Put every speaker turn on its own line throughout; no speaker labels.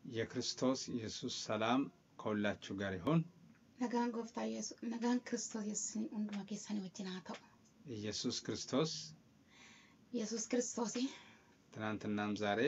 የክርስቶስ ኢየሱስ ሰላም ከሁላችሁ ጋር ይሁን።
ነጋን ክርስቶስ ኢየሱስን ወንድማ ከሰኒ ወጭናታው
ኢየሱስ ክርስቶስ ትናንትናም ዛሬ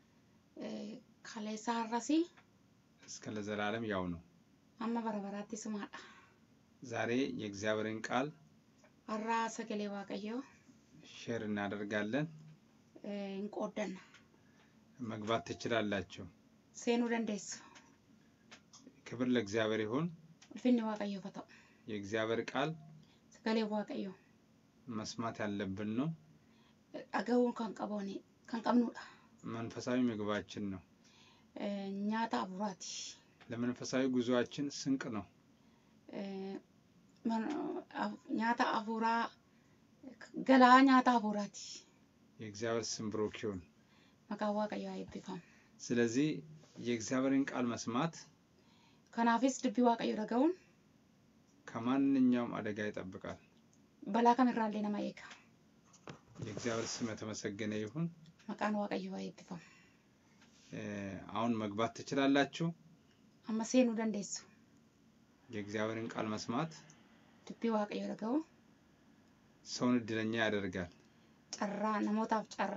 ካለሳ ራሲ
እስከ ለዘላለም ያው ነው።
አማ በረበራቲ ስማዳ
ዛሬ የእግዚአብሔርን ቃል
አራ ሰገሌ ዋቀዮ
ሼር እናደርጋለን።
እንቆደና
መግባት ትችላላችሁ።
ሴኑ ደንደስ
ክብር ለእግዚአብሔር ይሁን።
ፍኝ ዋቀዮ ፈታው
የእግዚአብሔር ቃል
ሰገሌ ዋቀዮ
መስማት ያለብን ነው።
አገውን ካንቀምኑዳ
መንፈሳዊ ምግባችን ነው።
ኛታ አቡራቲ
ለመንፈሳዊ ጉዟችን ስንቅ ነው።
ኛታ አቡራ ገላ ኛታ አቡራቲ
የእግዚአብሔር ስም ብሩክ ይሁን።
መቃዋ ቀዮ አይብፋም።
ስለዚህ የእግዚአብሔርን ቃል መስማት
ከናፊስ ድቢ ዋቀዮ ደጋውን
ከማንኛውም አደጋ ይጠብቃል።
በላከም ይራል ለማየካ
የእግዚአብሔር ስም የተመሰገነ ይሁን።
መቃን ዋቀዮ አይብፋም።
አሁን መግባት ትችላላችሁ።
አመሰኑ ደንደስ
የእግዚአብሔርን ቃል መስማት
ድቢ ዋቀዮ ደጋው
ሰውን እድለኛ ያደርጋል።
ጨራ ነሞታፍ ጨራ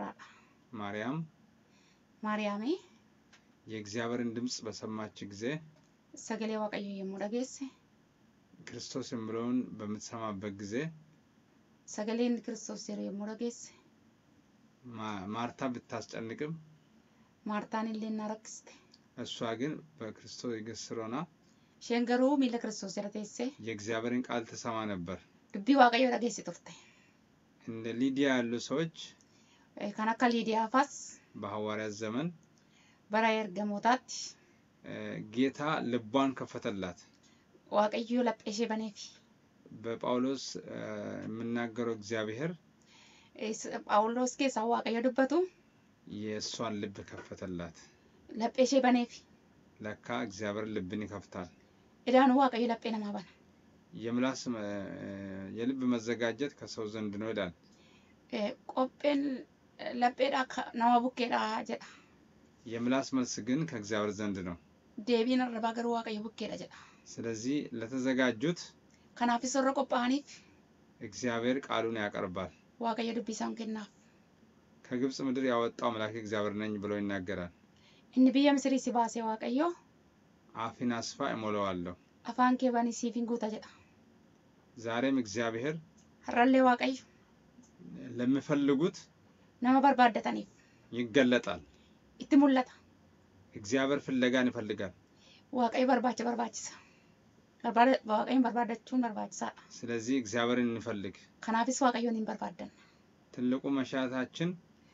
ማርያም
የእግዚአብሔርን ድምጽ በሰማች ጊዜ
ሰገሌ ዋቀዮ የሙዳገስ
ክርስቶስ የሚለውን በመተሰማበት ጊዜ
ሰገሌን ክርስቶስ የሙዳገስ
ማርታ ብታስጨንቅም
ማርታን ለናረክስተ
እሷ ግን በክርስቶስ ይገስሮና
ሸንገሩ ሚለ ክርስቶስ ያተሰ
የእግዚአብሔርን ቃል ተሰማ ነበር።
ድቢ ዋቀዮ ደገስ ይጥፍተ
እንደ ሊዲያ ያሉ ሰዎች
ካናካ ሊዲያ ፋስ
በሐዋርያት ዘመን
በራየር ገሞታት
ጌታ ልቧን ከፈተላት።
ዋቀዮ ለጴሽ በኔፊ
በጳውሎስ የምናገረው እግዚአብሔር
ጳውሎስ ከሳው ዋቀዮ ድበቱ
የሷን ልብ ከፈተላት።
ለጴሽ በኔፊ
ለካ እግዚአብሔር ልብን ይከፍታል።
እዳኑ ዋቀዮ ለጴና ማባና
የምላስ የልብ መዘጋጀት ከሰው ዘንድ ነው ይላል።
ቆጴን ለጴዳ ናዋቡኬዳ ጀዳ
የምላስ መልስ ግን ከእግዚአብሔር ዘንድ ነው።
ዴቢን ረባገሩ ዋቀዮ ቡኬዳ ጀዳ
ስለዚህ ለተዘጋጁት
ከናፊ ሶሮ ቆጳኒ
እግዚአብሔር ቃሉን ያቀርባል።
ዋቀዮ ድቢሳን ከና
ከግብጽ ምድር ያወጣው መልአክ እግዚአብሔር ነኝ ብሎ ይናገራል።
እንብየ ምስሪ ሲባሴ ዋቀዮ
አፊን አስፋ እሞላዋለሁ
አፋን ከባኒ ሲፊንጉታ ጀዳ
ዛሬም እግዚአብሔር
ሐራሌ ዋቀዮ
ለሚፈልጉት
ነማ በርባደታኒ
ይገለጣል።
ኢትሙላታ
እግዚአብሔር ፍለጋን ይፈልጋል።
ዋቀዮ በርባችሳ ዋቀዮ በርባደቹን በርባችሳ
ስለዚህ እግዚአብሔርን እንፈልግ።
ከናፊስ ዋቀዮን በርባደን
ትልቁ መሻታችን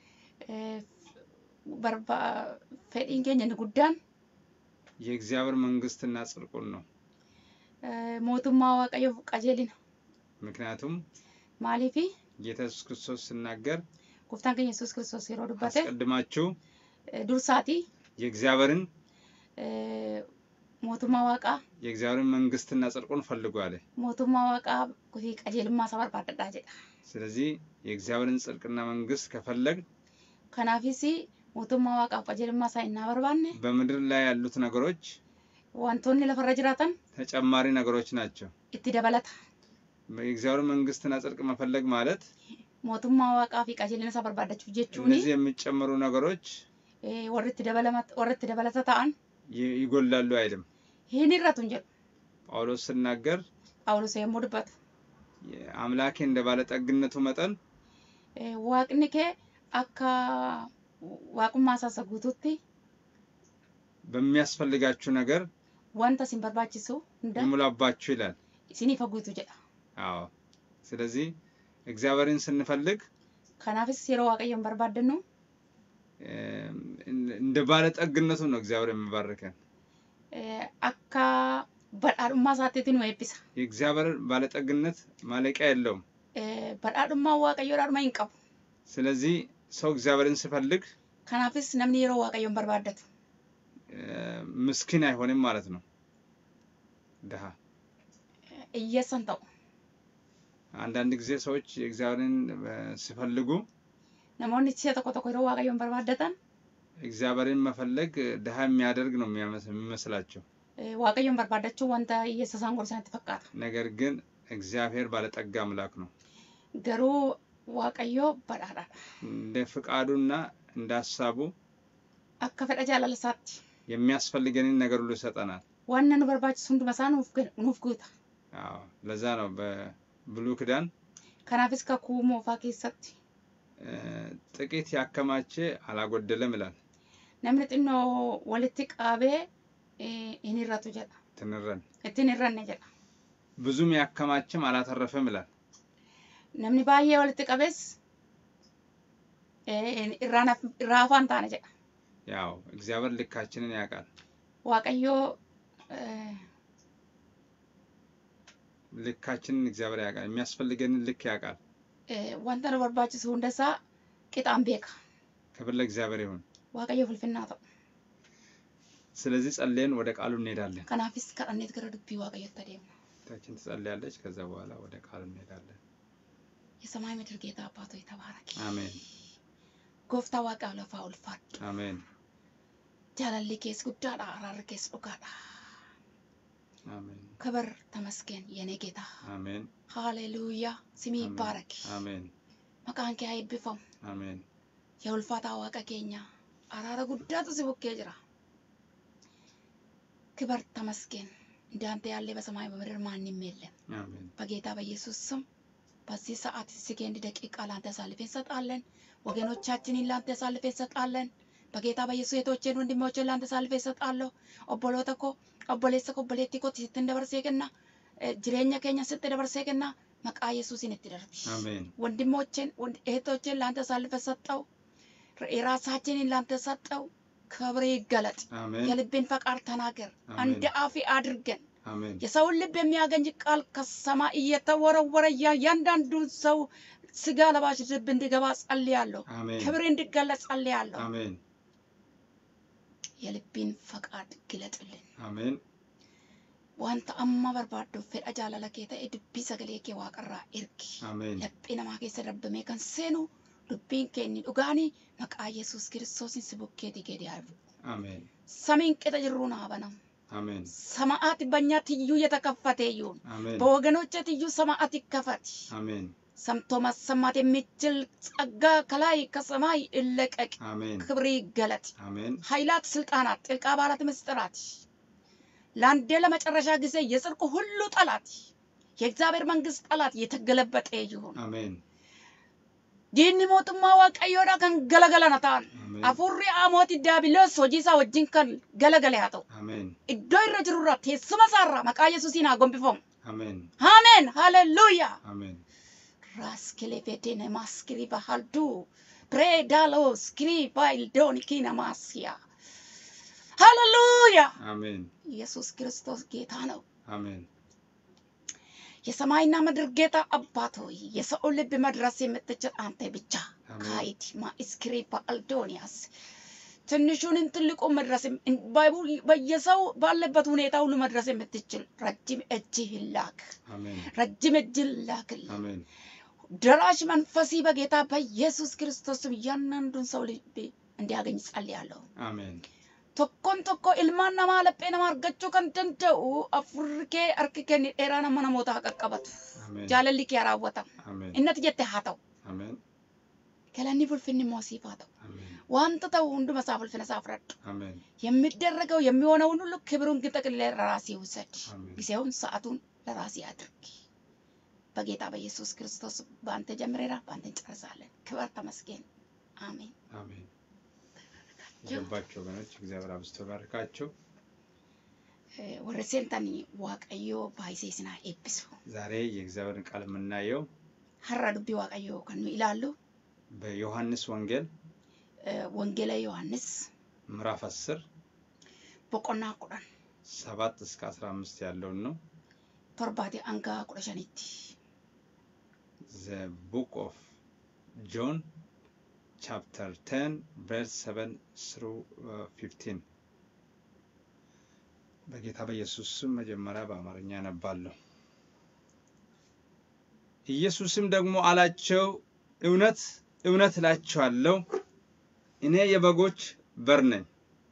ፈዲንገኝ ንጉዳን
የእግዚአብሔር መንግስትና ጽድቁን ነው።
ሞቱማ ዋቀዮ ቀጀሊና
ምክንያቱም
ማሊፊ
ጌታ ኢየሱስ ክርስቶስ ሲናገር
ጉፍታን ኢየሱስ ክርስቶስ ይሮዱበት
አስቀድማችሁ
ዱርሳቲ
የእግዚአብሔርን
ሞቱማ ዋቃ
የእግዚአብሔርን መንግስትና ጽድቁን ፈልጉ አለ።
ሞቱማ ዋቃ ኩቲ ቀጀልማ ሰባር ባደዳጀ
ስለዚህ የእግዚአብሔርን ጽድቅና መንግስት ከፈለግ
ከናፊሲ ሞቱማ ዋቃ ቀጀልማ ሳይና በርባነ
በምድር ላይ ያሉት ነገሮች
ዋንቶኒ ለፈረጅራተን
ተጨማሪ ነገሮች ናቸው።
እትደበለታ
የእግዚአብሔር መንግስትና ጽድቅ መፈለግ ማለት
ሞቱማ ዋቃ ፊ ቀጀልና ሰባር ባደቹ ጀቹኒ
እነዚህ የሚጨመሩ ነገሮች
ወርት ደበለታ ታን
ይጎላሉ አይደለም።
ይሄን ይራቱን ጀ
ጳውሎስ ሲናገር
ጳውሎስ የሞድበት
አምላኬ እንደ ባለጠግነቱ መጠን
ዋቅንከ አካ ዋቁማ ሳሰጉቱቲ
በሚያስፈልጋችሁ ነገር
ዋንታ ሲንበርባችሱ
ይሙላባችሁ ይላል።
ሲኒ ፈጉቱ ጀ
አዎ ስለዚህ እግዚአብሔርን ስንፈልግ
ከናፍስ ሲሮ ዋቀዮን በርባደኑ
እንደ ባለጠግነቱ ነው እግዚአብሔር የሚባርከን።
አካ በዳዱማ ሳተቲን ወይብሳ
የእግዚአብሔር ባለጠግነት ማለቂያ የለውም።
በዳዱማ ዋቀዮ ዳዱማ ይንቀቡ።
ስለዚህ ሰው እግዚአብሔርን ሲፈልግ
ከናፍስ ነምኒ ይሮ ዋቀዮን በርባደቱ
ምስኪን አይሆንም ማለት ነው። ደሃ
እየሰንተው
አንዳንድ ጊዜ ሰዎች የእግዚአብሔርን ሲፈልጉ
ነሞን እቺ ተቆጣቆ ይሮ ዋቀዮን በርባደታን
እግዚአብሔርን መፈለግ ድሃ የሚያደርግ ነው የሚመስላቸው
waaqayyoon barbaadachuu wanta hiyyeessaan gorsanitti fakkaata
ነገር ግን እግዚአብሔር ባለጠጋ አምላክ ነው
garuu waaqayyo badhaadha
እንደ ፍቃዱና እንደ ሐሳቡ
akka fedha jaalalasaatti
የሚያስፈልገንን ነገር ሁሉ ይሰጠናል
ዋና ነው በርባችስ ሁንዱማ nuuf guuta
አዎ ለዛ ነው በብሉይ ኪዳን
kanaafis kakuu moofaa keessatti
ጥቂት ያከማቸ አላጎደለም ይላል
namni xinnoo walitti qaabee inirratu jedha
ትንረን
ittinirranne jedha
ብዙም ያከማቸም አላተረፈም ይላል
namni baay'ee walitti qabees irraafaan taane jedha
ያው እግዚአብሔር ልካችንን ያውቃል
waaqayyo
ልካችንን እግዚአብሔር ያውቃል የሚያስፈልገንን ልክ ያውቃል
wanta nu barbaachisu hundasaa qixaan beeka
ክብር ለእግዚአብሔር ይሁን
waaqayyo fulfinnaa ta'u
ስለዚህ ጸልየን ወደ ቃሉ እንሄዳለን
kanaafis kadhanneet gara dubbii waaqayyotti adeemna
ታችን ትጸልያለች ከዛ በኋላ ወደ ቃሉ እንሄዳለን
የሰማይ ምድር ጌታ አባቶ ይተባረክ
አሜን
ጎፍታ ዋቃ ለፋ ulfaad
አሜን
jaalalli kees guddaadha araarri kees dhugaadha
አሜን
ክብር ተመስገን የኔ ጌታ
አሜን
ሃሌሉያ ስሚ ይባረክ
አሜን
maqaan kee eebbifamu
አሜን
የውልፋታ ዋቃ keenya araara guddaatu si bukkee jira ክብር ተመስገን እንዳንተ ያለ በሰማይ በምድር ማንም የለም
አሜን
በጌታ በኢየሱስ ስም በዚህ ሰዓት ሰከንድ ደቂቃ ላንተ አሳልፈን ሰጣለን ወገኖቻችንን ላንተ አሳልፈን ሰጣለን በጌታ በኢየሱስ እህቶቼን ወንድሞቼን ላንተ አሳልፈን ሰጣለሁ ኦቦሎተኮ ኦቦሌሰኮ ኦቦሌቲኮ ሲትንደበርሴከና ጅሬኛ ከኛ ሲትንደበርሴከና መቃ ኢየሱስን እትደርቢ
አሜን
ወንድሞቼን እህቶቼን ላንተ አሳልፈን ሰጣው ራሳችንን ላንተ ሰጣው ክብር ይገለጥ የልብን ፈቃድ ተናገር አንድ አፊ አድርገን
አሜን
የሰው ልብ የሚያገኝ ቃል ከሰማይ እየተወረወረ ያንዳንዱ ሰው ስጋ ለባሽ ልብ እንዲገባ ጸልያለሁ ክብር እንዲገለጽ ጸልያለሁ
አሜን
የልብን ፈቃድ ግለጥልን
አሜን
ዋንታ አማ በርባዶ ፈዳ ጃላለከ ተድቢ ሰገለከ ዋቀራ እርኪ
አሜን
ለጴና ማከሰ ረበመ ከንሰኑ ዱቢን ከኒ ዱጋኒ መቃ ኢየሱስ ክርስቶስን ስቡከቲ ገዲያር
አሜን
ሰሚን ከተጅሩና አበናም
አሜን
ሰማዓት በእኛትዩ የተከፈተዩን
አሜን
በወገኖቻትዩ ሰማዓት ይከፈት
አሜን
ሰምቶ ማሰማት የሚችል ጸጋ ከላይ ከሰማይ ይለቀቅ
አሜን
ክብር ይገለጥ
አሜን
ኃይላት ስልጣናት ጥልቅ አባላት ምስጥራት ላንዴ ለመጨረሻ ጊዜ የጽድቅ ሁሉ ጠላት የእግዚአብሔር መንግስት ጠላት የተገለበጠ ይሁን
አሜን
ዲኒ ሞቱማ ዋቀዮዳ ከን ገለገለናታን አፉሪ አሞት ዲያብሎስ ሆጂሳ ወጅን ከን ገለገለ ያተው
አሜን
ኢዶ ይረጅሩራ ተስመሳራ መቃ ኢየሱስና ጎምቢፎም
አሜን
አሜን ሃሌሉያ
አሜን
ራስክሌፌቴነ ማስክሪ ባሃልዱ ፕሬዳሎ ስክሪ ባይልዶን ኪና ማስያ ሃሌሉያ
አሜን
ኢየሱስ ክርስቶስ ጌታ ነው
አሜን
የሰማይና ምድር ጌታ አባት ሆይ የሰው ልብ መድረስ የምትችል አንተ ብቻ ካይቲ ማስክሪ ባልዶኒያስ ትንሹንን ትልቁ መድረስ በየሰው ባለበት ሁኔታ ሁሉ መድረስ የምትችል ረጅም እጅህ ይላክ
አሜን
ረጅም እጅህ ይላክ
አሜን
ደራሽ መንፈሲ በጌታ በኢየሱስ ክርስቶስ ያንንዱን ሰው ልብ እንዲያገኝ ጸልያለሁ
አሜን
tokkon tokko ilmaan namaa laphee nama argachuu kan danda'u afurkee arkikeen dheeraa nama namoota qaqqabatu jaalalli kee raawwatama innati jette haa ta'u galanni fulfinni moosiif haa ta'u wanta ta'u hunduma isaa fulfina isaa fudhadhu የሚደረገው የሚሆነውን ሁሉ ክብሩን ግን ጠቅልለ ለራሴ ውሰድ ጊዜውን ሰዓቱን ለራሴ አድርግ በጌታ በኢየሱስ ክርስቶስ በአንተ ጀምረና በአንተ እንጨርሳለን ክብር ተመስገን አሜን
አሜን ጀባቸው ወገኖች እግዚአብሔር አብዝቶ ባርካቸው
ወረሰንታኒ ዋቀዮ ባይሴስና ኤፒሶ
ዛሬ የእግዚአብሔርን ቃል የምናየው
ሐራዱቢ ዋቀዮ ከኑ ይላሉ
በዮሐንስ ወንጌል
ዮሐንስ
ምዕራፍ 10
በቆና ቁራን
7 እስከ 15 ያለው ነው
ተርባቲ አንጋ ቁረሻኒቲ
the book of John chapter 10 verse 7 through 15 በጌታ በኢየሱስ ስም መጀመሪያ በአማርኛ አነባለሁ ኢየሱስም ደግሞ አላቸው እውነት እላችኋለሁ እኔ የበጎች በርነኝ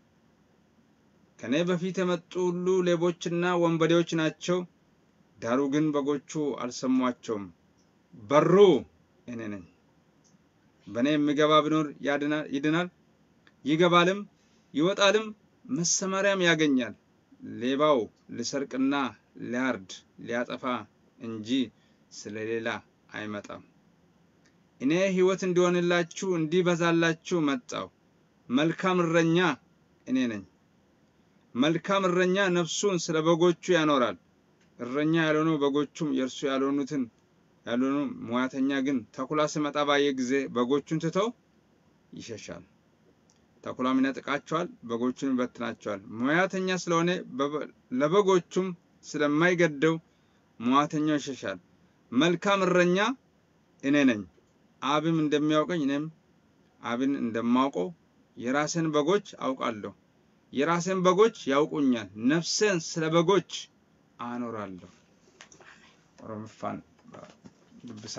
ከኔ በፊት የመጡ ሁሉ ሌቦችና ወንበዴዎች ናቸው ዳሩ ግን በጎቹ አልሰሟቸውም በሩ እኔ ነኝ በኔ የሚገባ ቢኖር ይድናል ይገባልም ይወጣልም መሰማሪያም ያገኛል ሌባው ሊሰርቅና ሊያርድ ሊያጠፋ እንጂ ስለሌላ አይመጣም እኔ ሕይወት እንዲሆንላችሁ እንዲበዛላችሁ መጣው መልካም እረኛ እኔ ነኝ መልካም እረኛ ነፍሱን ስለ በጎቹ ያኖራል እረኛ ያልሆነው በጎቹም የርሱ ያልሆኑትን ያልሆኑ ሙያተኛ ግን ተኩላ ሲመጣ ባየ ጊዜ በጎቹን ትተው ይሸሻል ተኩላም ይነጥቃቸዋል በጎቹን ይበትናቸዋል ሙያተኛ ስለሆነ ለበጎቹም ስለማይገደው ሙያተኛው ይሸሻል መልካም እረኛ እኔ ነኝ አብም እንደሚያውቀኝ እኔም አብን እንደማውቀው የራሴን በጎች አውቃለሁ የራሴን በጎች ያውቁኛል ነፍሴን ስለ በጎች አኖራለሁ ሮምፋን ልብሳ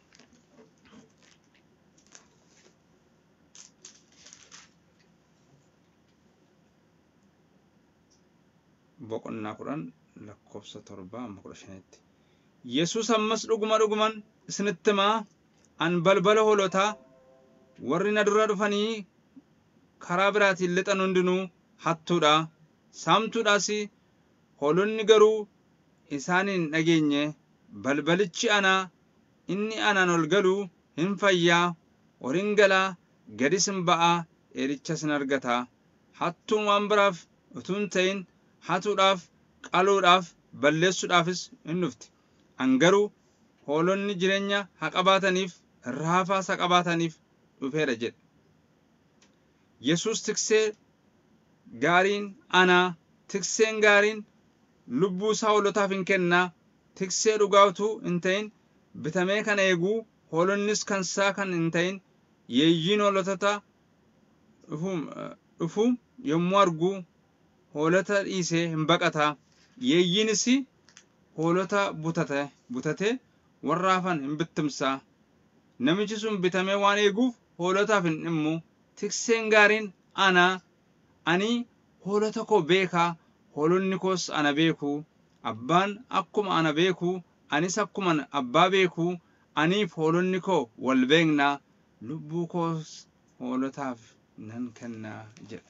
ቦቆና ቁራን ለኮብሰ ተርባ መቁረሽነት ኢየሱስ አመስ ዱጉማን ስንትማ አንበልበለ ሆሎታ ወሪና ዱራ ዱፈኒ ካራብራት ይልጠኑ እንድኑ ሀቱዳ ሳምቱዳሲ ሆሎኒ ገሩ ኢሳኒን ነገኘ በልበልቺ አና ኢኒ አናን ኦልገሉ ህንፈያ ኦሪንገላ ገዲስምባአ ኤሪቸስን አርገታ ሀቱን ዋንብራፍ እቱንተይን ሀቱዳፍ ቃሉዳፍ በለሱዳፍስ እንፍት አንገሩ ሆሎኒ ጅረኛ ሀቀባተኒፍ ራፋ ሰቀባተኒፍ ዱፌረ ጀድ ኢየሱስ ትክሴ ጋሪን አና ትክሴን ጋሪን ልቡ ሳውሎታፍን ከና ትክሴ ዱጋውቱ እንተይን ብተሜ ከነይጉ ሆሎንስ ከንሳ ከን እንተይን የይኖ ሎተታ ኡፉም የሟርጉ ሆለተ ኢሴ እንበቀታ የይንሲ ሆለታ ቡተቴ ወራፋን እንብትምሳ ነምችሱም ብተሜ ዋኔጉፍ ሆለታፍን እሙ ትክሴን ጋሪን አና አኒ ሆለተኮ ቤካ ሆሎኒኮስ አና ቤኩ አባን አኩማ አና ቤኩ አኒስ አኩማን አባ ቤኩ አኒፍ ሆሎኒኮ ወልቤግና ልቡኮስ ሆለታፍ ነንከና ጀ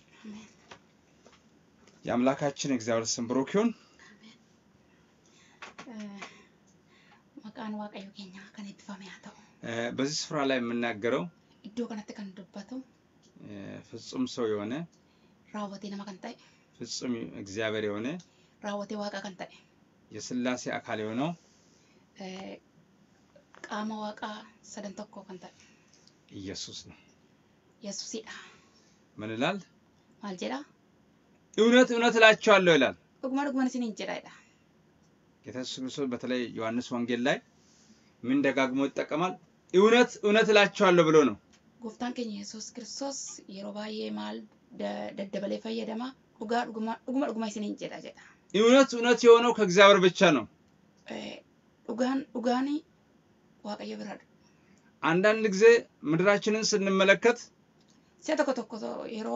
የአምላካችን እግዚአብሔር ስም ብሩክ ይሁን
መቃን ዋቀዩ ከኛ ከነት ፈማያተው
በዚህ ስፍራ ላይ የምናገረው
እዶ ከነት ከንደባተው
ፍጹም ሰው የሆነ
ራወቴ ነማከንታይ
ፍጹም እግዚአብሔር የሆነ
ራወቴ ዋቃ ከንታይ
የሥላሴ አካል የሆነው
ቃማ ዋቃ ሰደንተኮ ከንታይ
ኢየሱስ ነው
ኢየሱስ ይዳ
ምን ይላል
ማልጀዳ
እውነት እላችኋለሁ ይላል
ዱግማን ሲን እንጀራ ይዳ
ጌታ ኢየሱስ ክርስቶስ በተለይ ዮሐንስ ወንጌል ላይ ምን ደጋግሞ ይጠቀማል እውነት እላችኋለሁ ብሎ ነው
ጎፍታን ከኝ ኢየሱስ ክርስቶስ የሮባዬ ማል ደደበለ ፈየደማ ዱግማ ሲን እንጀራ ጀዳ
እውነት የሆነው ከእግዚአብሔር ብቻ ነው
ዱጋኒ ዋቀየ ብራድ
አንዳንድ ጊዜ ምድራችንን ስንመለከት
ሲያተኮተኮ የሮ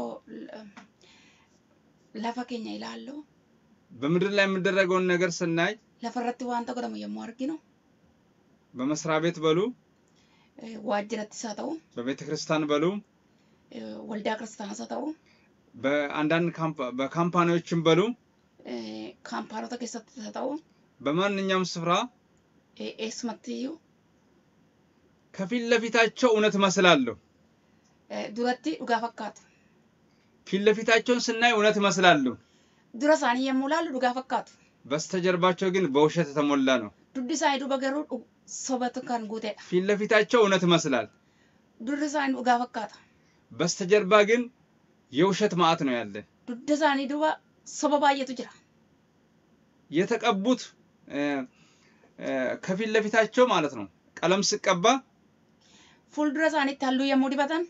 ለፈከኛ ይላሉ
በምድር ላይ የሚደረገውን ነገር ስናይ
ለፈረጥ ዋንተ ቆደም የማርጊ ነው
በመስራ ቤት በሉ
ዋጅረት ሳታው
በቤተ ክርስቲያን በሉ
ወልዳ ክርስቲያን ሳታው
በአንዳንድ በካምፓኒዎችም በሉ
ካምፓኒው ተከሰተ ሳታው
በማንኛውም ስፍራ
ኤስመትዩ
ከፊት ለፊታቸው እውነት መስላለሁ
ዱረቲ ዱጋ ፈካቱ
ፊት ለፊታቸውን ስናይ እውነት መስላለሁ
ዱረሳኒ የሙላሉ ዱጋ ፈካቱ
በስተጀርባቸው ግን በውሸት ተሞላ ነው
ዱዲሳይዱ በገሩ ሶበት ካን ጉቴ
ፊት ለፊታቸው እውነት መስላል
ዱዲሳይዱ ዱጋ ፈካቱ
በስተጀርባ ግን የውሸት ማዕት ነው ያለ
ዱዲሳኒ ዱባ ሶባባየቱ ጅራ
የተቀቡት ከፊት ለፊታቸው ማለት ነው ቀለም ሲቀባ
ፉል ድረሳኒ ታሉ የሙዲባታን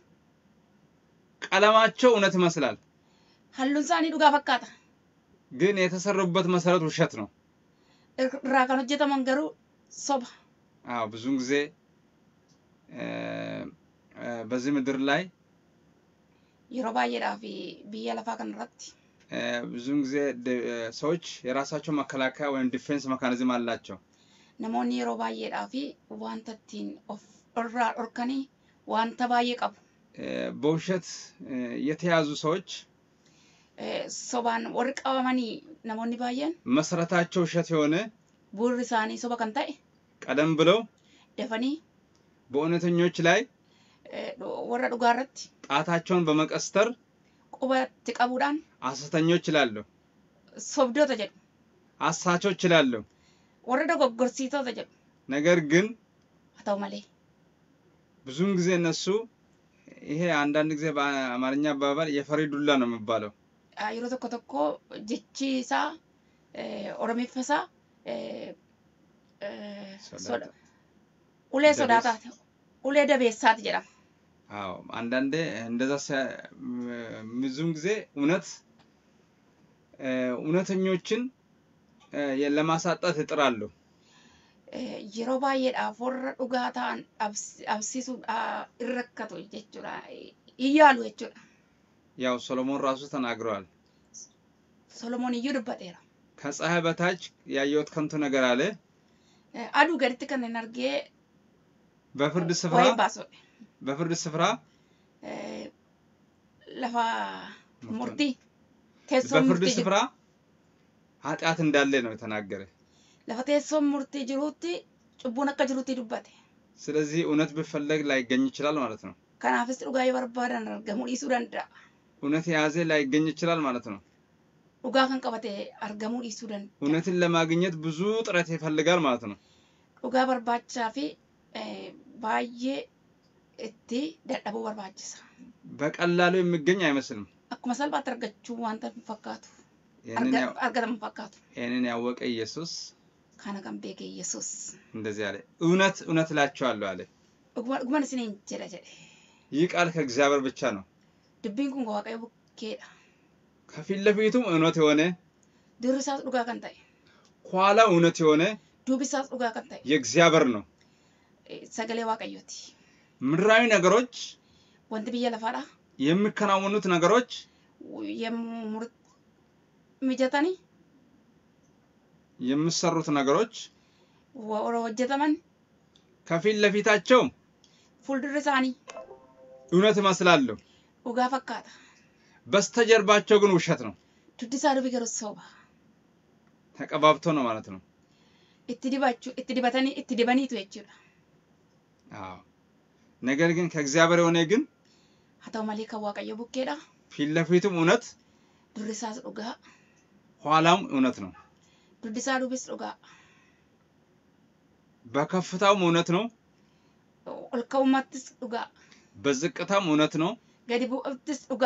ቀለማቸው እውነት መስላል
ሐሉን ሳኒ ዱጋ ፈካታ
ግን የተሰሩበት መሰረት ውሸት ነው
ራካኑ ጀተ መንገሩ ሶባ
ብዙን ጊዜ በዚህ ምድር ላይ
yeroo baay'eedhaa fi biyya lafaa kanarratti
ብዙን ጊዜ ሰዎች የራሳቸው መከላከያ ወይም ዲፌንስ መካኒዝም አላቸው
namoonni yeroo baay'eedhaa fi wanta ittiin of irraa dhorkanii wanta baay'ee qabu
በውሸት የተያዙ ሰዎች
sobaan warri qabamanii namoonni baay'een
መሰረታቸው ውሸት የሆነ
buurri isaanii soba kan ta'e
ቀደም ብለው
dafanii
በእውነተኞች ላይ
warra dhugaa irratti
ጣታቸውን በመቀስተር
qubatti qabuudhaan
ሐሰተኞች ይላሉ
sobdoota jedhu
አሳቾች ይላሉ
warra dogoggorsiitota jedhu
ነገር ግን
ta'u malee
ብዙን ጊዜ እነሱ ይሄ አንዳንድ ጊዜ በአማርኛ አባባል የፈሪ ዱላ ነው የሚባለው
yeroo tokko tokko jechi isaa oromiffasa ulee sodaataati ulee dabeessaati jedhama
አዎ አንዳንዴ እንደዛ ብዙን ጊዜ እውነተኞችን ለማሳጣት ይጥራሉ
yeroo baay'eedhaaf warra dhugaa ta'an absiisuu irrakkatu jechuudha iyyaalu jechuudha
ያው ሶሎሞን ራሱ ተናግሯል
ሶሎሞን እዩ ድበቴራ
ከፀሐይ በታች ያየሁት ከንቱ ነገር አለ
አዱ ገድት ከነን አርጌ
በፍርድ ስፍራ
ለፋ ሙርቲ
በፍርድ ስፍራ ኃጢአት እንዳለ ነው የተናገረ
ለፋ ተሶም ሙርቲ ጅሩቲ ጭቡን ከጅሩቲ ድበቴ
ስለዚህ እውነት ቢፈለግ ላይገኝ ይችላል ማለት ነው
ከናፍስ ዱጋ ይበርባዳን አርገሙ ይሱ ደንዳ እውነት
ያዘ ላይገኝ ይችላል ማለት ነው
ዱጋ ከን ቀበቴ አርገሙ ይሱ ደንዳ
እውነትን ለማግኘት ብዙ ጥረት ይፈልጋል ማለት ነው
ዱጋ በርባቻ ፊ ባዬ እቲ ደደቡ በርባችሳ
በቀላሉ የሚገኝ አይመስልም
አኩማ ሰልባት አርገቹ ዋንተ ፈካቱ አርገም ፈካቱ
እኔን ያወቀ ኢየሱስ
ካናጋም ቤገ ኢየሱስ
እንደዚህ አለ እውነት እላችኋለሁ አለ
ጉማን ሲነኝ ጀለ
ይህ ቃል ከእግዚአብሔር ብቻ ነው
ድብኝ ኩን ዋቀይ ቡኬዳ
ከፊት ለፊቱም እውነት የሆነ
ድርሳት ዱጋ ከንታይ
ኋላ እውነት የሆነ
ዱብሳት ዱጋ ከንታይ
የእግዚአብሔር ነው
ሰገሌ ዋቀዮቲ
ምድራዊ ነገሮች
ወንት ብየ ለፋዳ
የሚከናወኑት ነገሮች
የሙር ሚጀታኒ
የሚሰሩት ነገሮች
ወጀተመን
ከፊት ለፊታቸው
ፉልድርሳኒ
እውነት ይመስላሉ
ኡጋ ፈካታ
በስተጀርባቸው ግን ውሸት ነው
ቱዲሳሉ ቢገርሶባ
ተቀባብቶ ነው ማለት ነው
እትዲባተኒ እትዲባኒቱ ይችላ
አዎ ነገር ግን ከእግዚአብሔር የሆነ ግን
አታው ማሊካ ዋቀየ ቡኬዳ
ፊት ለፊቱም እውነት
ድርሳስ ኡጋ
ኋላም እውነት ነው
ዱዲሳሉ ቢስ ኡጋ
በከፍታውም እውነት ነው
ወልከውማትስ ኡጋ
በዝቅታም እውነት ነው
ገዲቡ እብትስ ኡጋ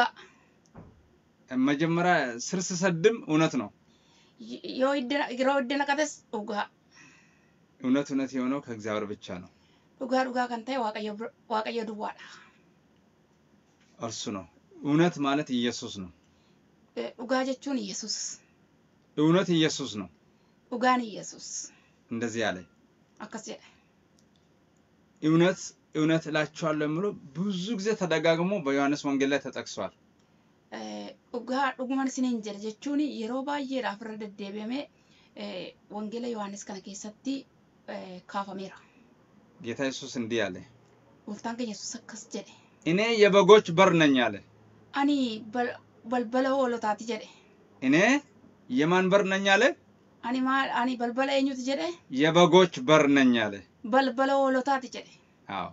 መጀመሪያ ስርስ ሰድም እውነት ነው
ይሮድና ከተስ ኡጋ
እውነት የሆነው ከእግዚአብሔር ብቻ ነው
ኡጋ ካንታይ ዋቀየ ዱዋዳ
እርሱ ነው እውነት ማለት ኢየሱስ ነው
ኡጋ ጀቹን ኢየሱስ
እውነት ኢየሱስ ነው
ኡጋን ኢየሱስ
እንደዚህ ያለ
አከሰ
እውነት እላችኋለሁ የሚለው ብዙ ጊዜ ተደጋግሞ በዮሐንስ ወንጌል ላይ ተጠቅሷል ኡጋ
ዱጉማን ሲነኝ ጀቹን የሮ ባየ ራፍረ ደደበሜ ወንጌል ዮሐንስ ከነ ከሰቲ ካፋሜራ
ጌታ ኢየሱስ እንዲህ አለ
ወልታን ኢየሱስ አከስ ጀደ
እኔ የበጎች በር ነኝ አለ
አኒ በልበለው ወሎታት ጀደ
እኔ የማን በር ነኝ አለ
አኒ በልበለ እኙት ጀደ
የበጎች በር ነኝ አለ
በልበለው ወሎታት ጀደ
አዎ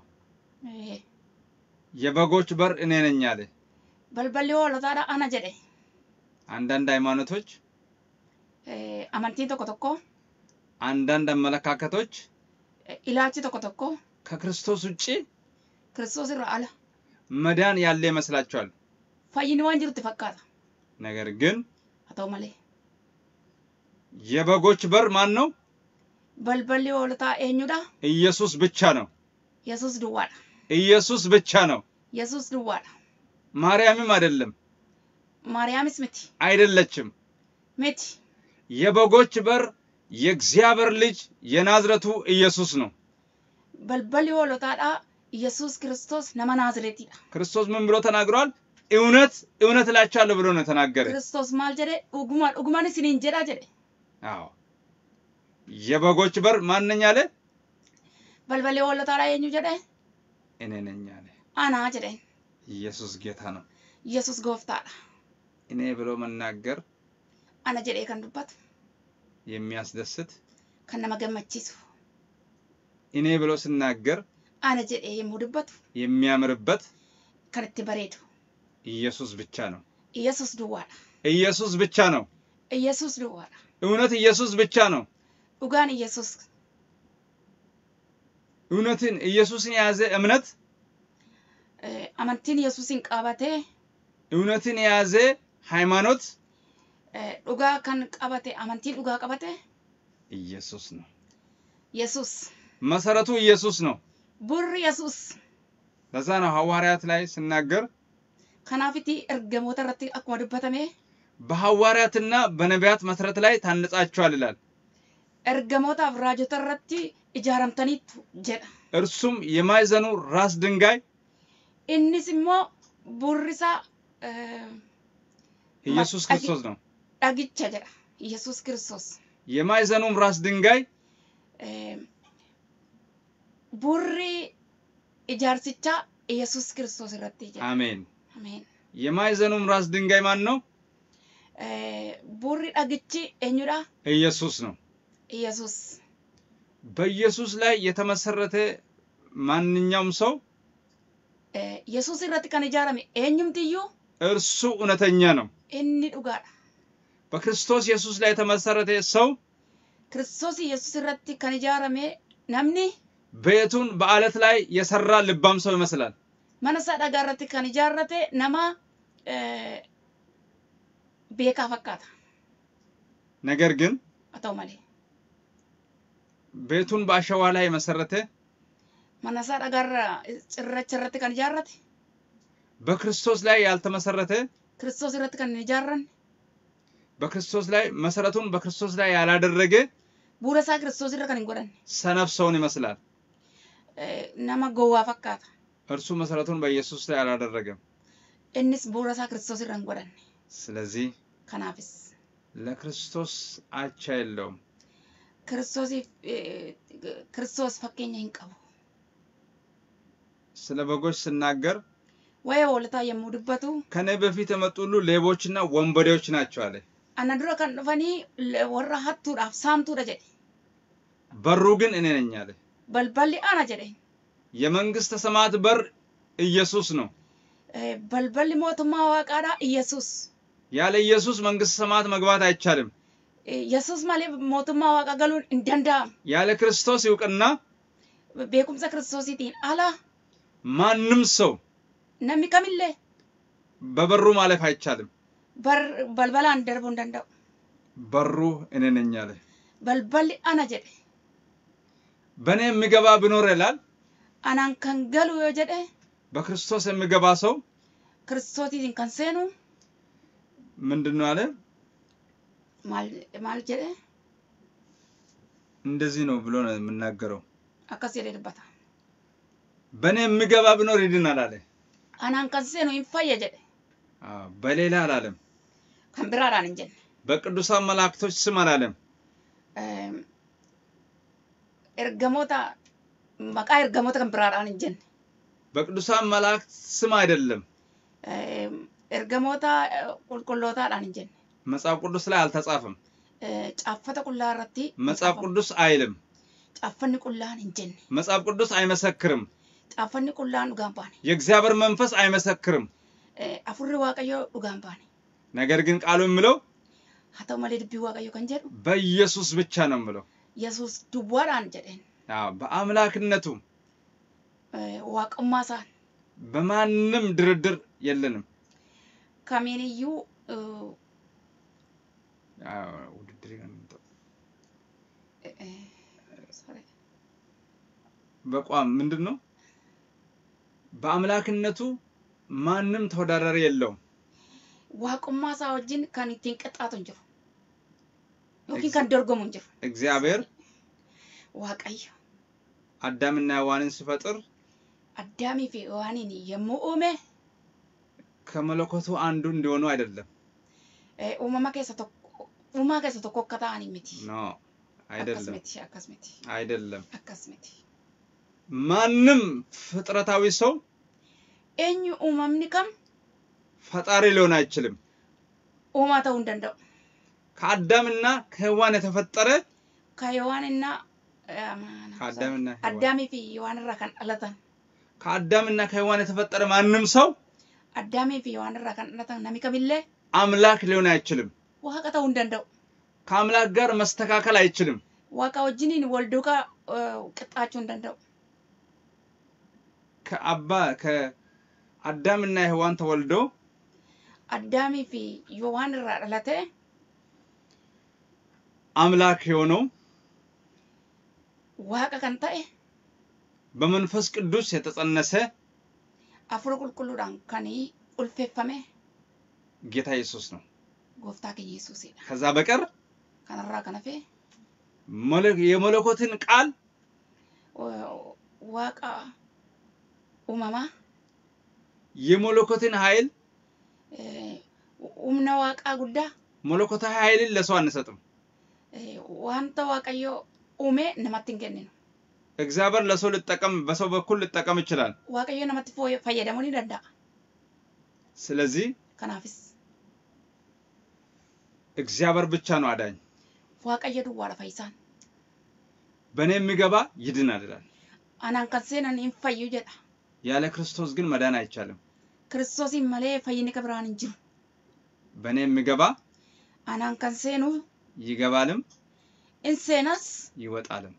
የበጎች በር እኔ ነኝ አለ
በልበለው ወሎታዳ አና ጀደ
አንዳንድ ሃይማኖቶች
አማንቲ ተቆተቆ
አንዳንድ አመለካከቶች
ኢላቺ ተቆተቆ
ከክርስቶስ ውጪ
ክርስቶስ ይራአለ
መዳን ያለ ይመስላችኋል
ፈይን ወንጅሩ ተፈካታ
ነገር ግን
አታው ማለ
የበጎች በር ማን ነው
በልበለው ወሎታ እኙዳ
ኢየሱስ ብቻ ነው
ኢየሱስ ድዋዳ
ኢየሱስ ብቻ ነው
ኢየሱስ ድዋዳ
ማርያምም አይደለም
ማርያምስ ምቲ
አይደለችም
ምቲ
የበጎች በር የእግዚአብሔር ልጅ የናዝሬቱ ኢየሱስ ነው በልበለው ወሎታዳ ኢየሱስ ክርስቶስ ነማ ናዝሬቲ ክርስቶስ ምን ብሎ ተናግሯል እውነት እላችኋለሁ ብሎ ነው ተናገረ
ክርስቶስ ማል ጀደ ኡጉማን ሲኒን ጀዳ ጀደ
አዎ የበጎች በር ማንኛ አለ
በልበሌ ወለታ ላይ የኙ ጀደ
እኔ ነኝ አለ
አና ጀደ
ኢየሱስ ጌታ ነው
ኢየሱስ ጎፍታ
እኔ ብሎ መናገር
አና ጀደ ከንዱባት
የሚያስደስት
ከነማ ገመቺሱ
እኔ ብሎ ሲናገር
አና ጀደ የሙድበት
የሚያምርበት
ከርት በሬዱ
ኢየሱስ ብቻ ነው
ኢየሱስ ዱዋላ
ኢየሱስ ብቻ ነው
ኢየሱስ ዱዋላ
እውነት ኢየሱስ ብቻ ነው
ኡጋን ኢየሱስ
እውነትን ኢየሱስን ያዘ እምነት
አማንቲን ኢየሱስን ቃባቴ
እውነትን ያዘ ሃይማኖት
ዱጋ ካን ቃባቴ አማንቲን ዱጋ ቃባቴ
ኢየሱስ ነው
ኢየሱስ
መሰረቱ ኢየሱስ ነው
ቡር ኢየሱስ
ለዛ ነው ሐዋርያት ላይ ሲናገር
ከናፊቲ እርገሞተ ረቲ አቆድበተሜ
በሐዋርያትና በነቢያት መሰረት ላይ ታንጻቸዋል ይላል
እርገሞታ አብራጆተ ረቲ ኢጃራምተኒት ጀዳ
እርሱም የማይዘኑ ራስ ድንጋይ
እንስሞ ቡርሳ
ኢየሱስ ክርስቶስ ነው
ዳግቻ ጀዳ ኢየሱስ ክርስቶስ
የማይዘኑም ራስ ድንጋይ
ቡሪ ኢጃርሲቻ ኢየሱስ ክርስቶስ ረቲ ጀዳ
አሜን
አሜን
የማይዘኑም ራስ ድንጋይ ማን ነው
ቡሪ ዳግቺ እኙዳ
ኢየሱስ ነው
ኢየሱስ
በኢየሱስ ላይ የተመሰረተ ማንኛውም ሰው
ኢየሱስ ረቲ ከነ ጃራሜ እኙምትዩ
እርሱ እውነተኛ ነው
እኒ ዱጋዳ
በክርስቶስ ኢየሱስ ላይ የተመሰረተ ሰው
ክርስቶስ ኢየሱስ ረቲ ከነ ጃራሜ ናምኒ
ቤቱን በአለት ላይ የሰራ ልባም ሰው ይመስላል
ማነሳ ዳጋረቲ ከነ ጃራቴ ነማ ቤካ ፈካታ
ነገር ግን
አታው ማለ
ቤቱን በአሸዋ ላይ መሰረተ
ማነሳ ዳጋራ ጭረጭረቲ ከነ ጃራቴ
በክርስቶስ ላይ ያልተመሰረተ
ክርስቶስ ረቲ ከነ ጃራን
በክርስቶስ ላይ መሰረቱን በክርስቶስ ላይ ያላደረገ
ቡረሳ ክርስቶስ ረከን እንጎዳን
ሰነፍ ሰውን ይመስላል
ነማ ጎዋ ፈካታ
እርሱ መሰረቱን በኢየሱስ ላይ ያላደረገም
እንስ ቡረሳ ክርስቶስ ረከን እንጎዳን
ስለዚህ
ከናፍስ
ለክርስቶስ አቻ የለውም
ክርስቶስ ፈከኛ ይንቀቡ
ስለ በጎች ሲናገር
ወይ ወለታ የሙድበቱ
ከኔ በፊት የመጡሉ ሌቦችና ወንበዴዎች ናቸው አለ
አናድሮ ካን ፈኒ ወራ ሀቱ ዳፍ ሳምቱ ደጀ
በሩ ግን እኔ ነኝ አለ
በልበሊ አና ጀደ
የመንግስተ ሰማያት በር ኢየሱስ ነው
በልበሊ ሞቱማ ዋቃዳ ኢየሱስ
ያለ ኢየሱስ መንግስተ ሰማያት መግባት አይቻልም
ኢየሱስ ማለት ሞቱማ ዋቃገሉን እንደንዳ
ያለ ክርስቶስ ይውቅና
በኩምሰ ክርስቶስ ይቲን አላ
ማንም ሰው
ነሚ ከሚለ
በበሩ ማለፍ አይቻልም
በልበላ እንደርቦ እንደንዳው
በሩ እኔ ነኝ አለ
በልበሊ አና ጀደ
በኔ የሚገባ ቢኖር ይላል
አናን ከንገሉ የጀደ
በክርስቶስ የሚገባ ሰው
ክርስቶስ ይቲን ከንሰኑ
ምንድነው አለ
ማል ጀደ
እንደዚህ ነው ብሎ ነው የምናገረው
አካስ የሌለበታ
በኔ የሚገባ ቢኖር ይድናል አለ
አናን ከንሰኑ ይፋየ ጀደ
በሌላ አላለም
ከንብራራን እንጀን
በቅዱሳን መላእክቶች ስም አላለም
እርገሞታ ማቃ እርገሞታ ከንብራራን እንጀን
በቅዱሳን መላእክት ስም አይደለም
እርገሞታ ቁልቁሎታ አላን እንጀን
መጽሐፍ ቅዱስ ላይ አልተጻፈም
ጫፈተ ቁላራቲ
መጽሐፍ ቅዱስ አይልም
ጫፈኒ ቁላን እንጀን
መጽሐፍ ቅዱስ አይመሰክርም
ጫፈኒ ቁላን ዱጋምባኒ
የእግዚአብሔር መንፈስ አይመሰክርም
አፉሪ ዋቀዮ ዱጋምባኒ
ነገር ግን ቃሉ የሚለው
ሀተው ማለ ድቢ ዋቀዮ ከንጀዱ
በኢየሱስ ብቻ ነው የሚለው
ኢየሱስ ዱዋራን ጀደን
በአምላክነቱ
ዋቀማሳን
በማንም ድርድር የለንም
ካሜንዩ
ውድድር በቋም ምንድነው በአምላክነቱ ማንም ተወዳዳሪ የለውም
ዋቀማሳ ወጅን ካኒቲን ቀጣቶ እንጀሩ ኦኪ ካንደርጎሙ እንጀሩ
እግዚአብሔር
ዋቀዩ
አዳምና ሔዋንን ሲፈጥር
አዳሚ ፊ ሔዋንን የሙኡመ
ከመለኮቱ አንዱ እንደሆኑ አይደለም
ኡማማ ከሰ tokko akka ta'ani miti
no አይደለም
አካስመቲ
አይደለም
አካስመቲ
ማንም ፍጥረታዊ ሰው
ኤኙ ኡማምኒ ከም
ፈጣሪ ሊሆን አይችልም
ኡማታው እንደንደው
ከአዳምና ከሔዋን የተፈጠረ
ከሔዋንና አዳሚ ፊ ሔዋን ራካን አለታን
ከአዳምና ከሔዋን የተፈጠረ ማንም ሰው
አዳሚ ፊ ሔዋን ራካን አለታን ነሚከብለ
አምላክ ሊሆን አይችልም
ዋቀታው እንደንደው
ከአምላክ ጋር መስተካከል አይችልም
ዋቃ ወጅኒን ወልዶካ ቅጣቹ እንደንደው
ከአዳምና ሔዋን ተወልዶ
አዳሚ ፊ ሔዋን ራለተ
አምላክ የሆነው
ዋቃ ከንታኤ
በመንፈስ ቅዱስ የተጸነሰ
አፍሮ ቁልቁሉዳን ከኒ ኡልፌፈመ
ጌታ ኢየሱስ ነው
ጎፍታከ ኢየሱስ ይዳ
ከዛ በቀር
ከነራ ከነፈ
የመለኮትን ቃል
ዋቃ ኡማማ
የመለኮትን ኃይል
ኡምና ዋቃ ጉዳ
መለኮታዊ ኃይልን ለሰው አንሰጥም
ዋንተ ዋቀዮ ኡሜ ነማትንገነ ነው
እግዚአብሔር ለሰው ልጠቀም በሰው በኩል ልጠቀም ይችላል
ዋቀዮ ነማትፎ ፈየደሞኒ ደንዳ
ስለዚህ
ከናፍስ
እግዚአብሔር ብቻ ነው አዳኝ
ዋቀዮ ዱዋራ ፈይሳን
በኔ የሚገባ ይድናል ይላል
አናን ከሰነን ይፈዩ ጀዳ
ያለ ክርስቶስ ግን መዳን አይቻልም
ክርስቶስ ይመለ ፈይነ ከብራን እንጂ
በኔ የሚገባ
አናን ከሰኑ
ይገባልም
እንሰናስ
ይወጣልም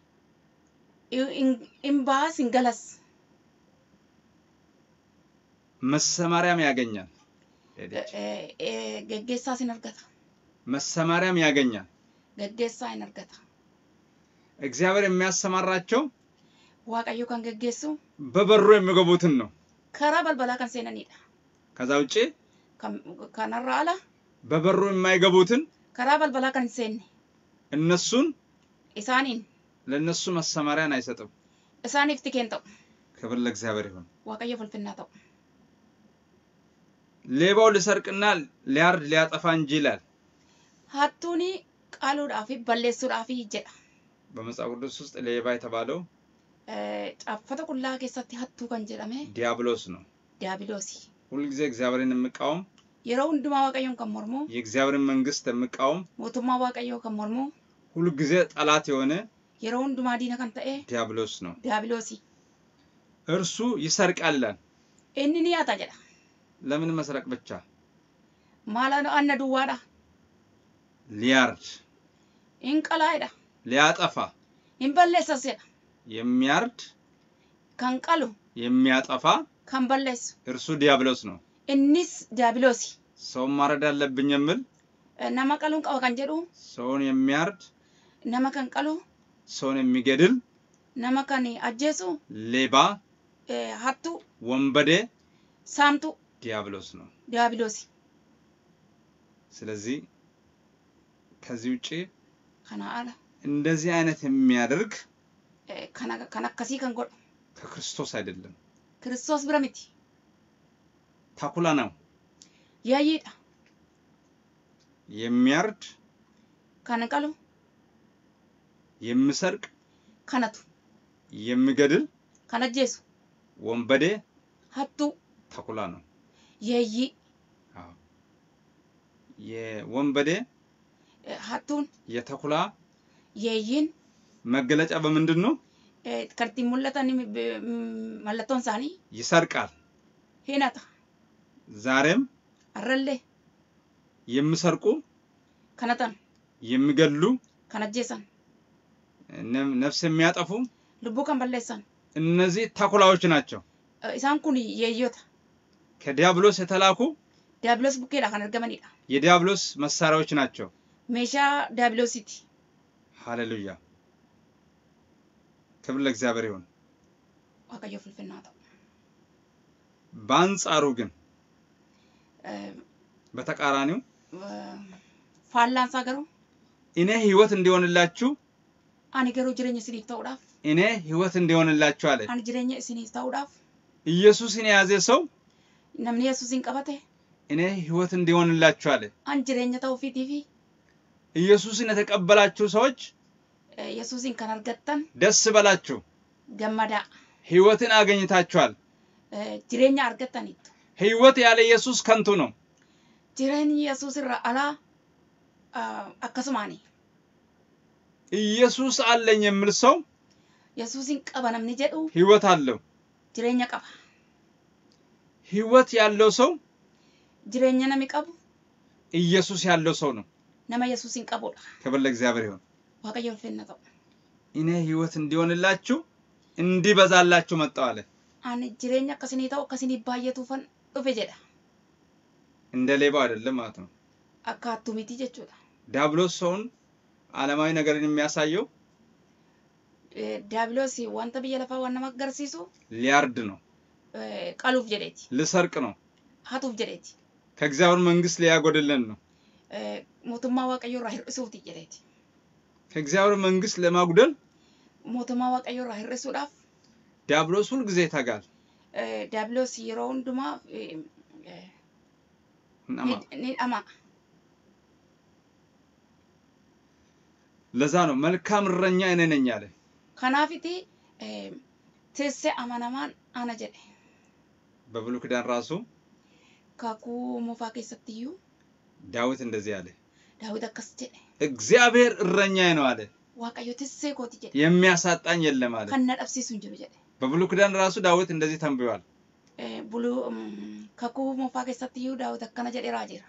ኢምባስ እንገለስ
መሰማሪያም ያገኛል
ገገሳ ሲነርገታ
መሰማሪያም ያገኛል
ገገሳ ይነርገታ
እግዚአብሔር የሚያሰማራቸው
ዋቀዩ ካን ገገሱ
በበሩ የሚገቡትን ነው
ከራ በልበላ ካን ሰነኒዳ
ከዛ ውጪ
ካናራ አላ
በበሩ የማይገቡትን
ከራ በልበላ ካን ሰነ
እነሱን
ኢሳኒን
ለነሱ መሰማሪያን አይሰጥም
ኢሳኒ ፍትከንተው
ክብር ለእግዚአብሔር ይሁን
ዋቀዩ ፍልፍናተው
ሌባው ሊሰርቅና ሊያርድ ሊያጠፋ እንጂ ይላል
ሀቱኒ ቃሉ ዳፊ በለሱ ዳፊ ይጀዳ
በመጽሐፍ ቅዱስ ውስጥ ሌባ የተባለው
ጫፈተ ኩላ ከሰት ሀቱ ካን ጀዳሜ
ዲያብሎስ ነው
ዲያብሎስ
ሁሉ ጊዜ እግዚአብሔርን የሚቃወም
የራው እንድማ ዋቀዩን ከመርሞ
የእግዚአብሔርን መንግስት የሚቃወም
ሞቱማ ዋቀዩ ከመርሞ
ሁሉ ጊዜ ጠላት የሆነ
የራው እንድማ ዲና ካንተኤ
ዲያብሎስ ነው
ዲያብሎስ
እርሱ ይሰርቃል
እንኒ ያታ ጀዳ
ለምን መስረቅ ብቻ
ማላኑ አነዱ ዋዳ
ሊያርድ
እንቀላይዳ
ሊያጠፋ
እንበለሰሰ
የሚያርድ
ካንቀሉ
የሚያጠፋ
ካንበለስ
እርሱ ዲያብሎስ ነው
እንስ ዲያብሎስ
ሰው ማረድ አለብኝ የሚል
ነማቀሉን ቀው ካንጀዱ
ሰውን የሚያርድ
ነማከንቀሉ
ሰውን የሚገድል
ነማከኒ አጀሱ
ሌባ
ሀቱ
ወንበዴ
ሳምቱ
ዲያብሎስ ነው
ዲያብሎስ
ስለዚህ ከዚህ ውጪ
ካና አላ
እንደዚህ አይነት የሚያደርግ
ካና ከሲ ካንጎ
ከክርስቶስ አይደለም
ክርስቶስ ብራሚቲ
ታኩላ ነው
ያይዳ
የሚያርድ
ካንቀሉ
የሚሰርቅ
ካናቱ
የሚገድል
ካናጀሱ
ወንበዴ
ሀቱ
ታኩላ ነው
የይ
የወንበዴ
ሀቱን
የተኩላ
የይን
መገለጫ በምንድነው
ከርቲ ሙለታኒ ማለቶን ሳኒ
ይሰርቃል
ሄናታ
ዛሬም
አረለ
የሚሰርቁ
ከነታን
የሚገድሉ
ከነጀሳን
ነፍስ የሚያጠፉ
ልቡ ከንበለሳን
እነዚህ ተኩላዎች ናቸው
ኢሳንኩን የዮታ
ከዲያብሎስ የተላኩ
ዲያብሎስ ቡኬላ ከነርገመኒዳ
የዲያብሎስ መሳሪያዎች ናቸው
ሜሻ ዲያብሎሲቲ
ሃሌሉያ ክብር ለእግዚአብሔር ይሁን
ዋቀዮ ፍልፍናታው
ባንጻሩ ግን በተቃራኒው
ፋላንሳ ገሩ
እኔ ህይወት እንዲሆንላችሁ
አኒ ገሩ ጅረኛ ሲኒፍ ታውዳፍ
እኔ ህይወት እንዲሆንላችሁ አለ
አኒ ጅረኛ ሲኒፍ ታውዳፍ
ኢየሱስን የያዘ ሰው
namni Yesuusin qabate
እኔ ህይወት እንዲሆንላችሁ አለ
an jireenya ta'uu fiitiifi
ኢየሱስን የተቀበላችሁ ሰዎች
Yesuusin kan argattan
ደስ በላችሁ
gammadaa
ህይወትን አገኝታችኋል
jireenya argattaniitu
ህይወት ያለ ኢየሱስ ከንቱ ነው
jireenyi Yesuus irra alaa akkasumaani
ኢየሱስ አለኝ የሚል ሰው
Yesuusin qaba namni jedhu
ህይወት አለው
jireenya qaba
ህይወት ያለው ሰው
jireenya nami qabu
ኢየሱስ ያለው ሰው ነው
nama Yesuusin qabudha
ክብር ለእግዚአብሔር ይሁን
waaqayyo ulfinna ta'u
እኔ ህይወት እንዲሆንላችሁ እንዲበዛላችሁ መጣው አለ
ani jireenya akkasini ta'u akkasini baay'atuufan dhufe jedha
እንደ ሌባው አይደለም ማለት ነው
akkaattu miti jechuudha
ዲያብሎስ ሰውን ዓለማዊ ነገርን የሚያሳየው
ዲያብሎስ wanta biyya lafaa waan nama agarsiisu
ሊያርድ ነው
qaluuf jedheeti
ልሰርቅ ነው
hatuuf jedheeti
ከእግዚአብሔር መንግስት ሊያጎድለን ነው
mootummaa waaqayyo irraa hir'isuuti jedheeti
ከእግዚአብሔር መንግስት ለማጉደል
mootummaa waaqayyo irraa hir'isuudhaaf
ዲያብሎስ ሁሉ ጊዜ ታጋል
ዲያብሎስ yeroo hundumaa ni ama
ለዛ ነው መልካም እረኛ እኔ ነኝ አለ
kanaafiti tesse amanamaan ana jedhe
በብሉይ ኪዳን ራሱ
kakuu moofaa keessattiyyuu
ዳዊት እንደዚህ አለ
ዳዊት akkas jedhe
እግዚአብሔር እረኛዬ ነው አለ
waaqayyo tessee kooti jedhe
የሚያሳጣኝ የለም አለ
kan na dhabsiisu hin jiru jedhe
በብሉይ ኪዳን ራሱ ዳዊት እንደዚህ ተንብዮአል
bulu kakuu moofaa keessattiyyuu ዳዊት akkana jedheeraa jira